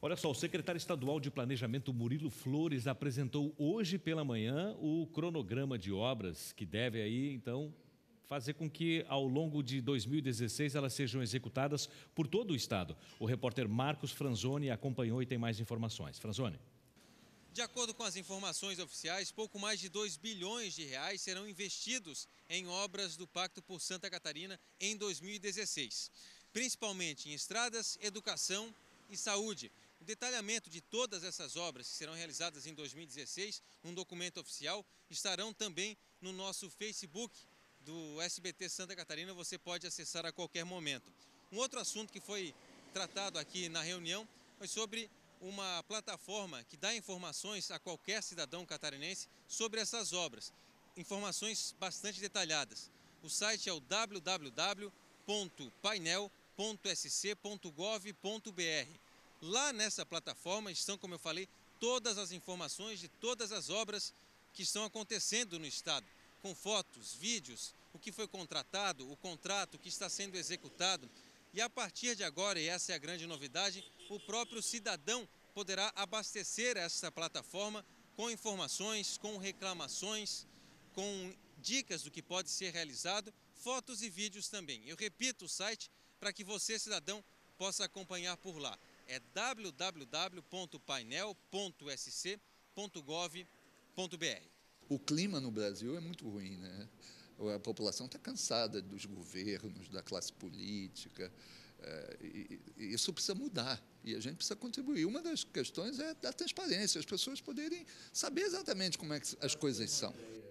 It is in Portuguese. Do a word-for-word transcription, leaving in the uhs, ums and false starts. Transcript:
Olha só, o secretário estadual de Planejamento, Murilo Flores, apresentou hoje pela manhã o cronograma de obras que deve aí, então, fazer com que ao longo de dois mil e dezesseis elas sejam executadas por todo o estado. O repórter Marcos Franzoni acompanhou e tem mais informações. Franzoni. De acordo com as informações oficiais, pouco mais de dois bilhões de reais serão investidos em obras do Pacto por Santa Catarina em dois mil e dezesseis, principalmente em estradas, educação e saúde. O detalhamento de todas essas obras que serão realizadas em dois mil e dezesseis, num documento oficial, estarão também no nosso Facebook do S B T Santa Catarina, você pode acessar a qualquer momento. Um outro assunto que foi tratado aqui na reunião foi sobre uma plataforma que dá informações a qualquer cidadão catarinense sobre essas obras, informações bastante detalhadas. O site é o w w w ponto painel ponto s c ponto gov ponto b r. Lá nessa plataforma estão, como eu falei, todas as informações de todas as obras que estão acontecendo no estado, com fotos, vídeos, o que foi contratado, o contrato que está sendo executado. E a partir de agora, e essa é a grande novidade, o próprio cidadão poderá abastecer essa plataforma com informações, com reclamações, com dicas do que pode ser realizado, fotos e vídeos também. Eu repito o site para que você, cidadão, possa acompanhar por lá. É w w w ponto painel ponto s c ponto gov ponto b r. O clima no Brasil é muito ruim, né? A população está cansada dos governos, da classe política, é, e, e isso precisa mudar e a gente precisa contribuir. Uma das questões é da transparência, as pessoas poderem saber exatamente como é que as coisas são.